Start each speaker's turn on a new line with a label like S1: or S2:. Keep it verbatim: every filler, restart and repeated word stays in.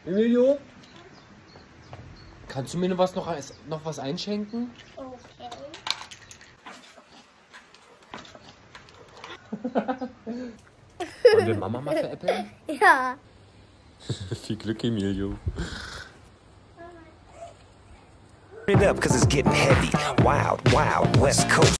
S1: Emilio? Kannst du mir noch was, noch, noch was einschenken?
S2: Okay.
S1: Wollen wir Mama mal veräppeln?
S2: Ja.
S1: Viel Glück, Emilio.
S3: It up, cause it's getting heavy. Wild, wild, West Coast.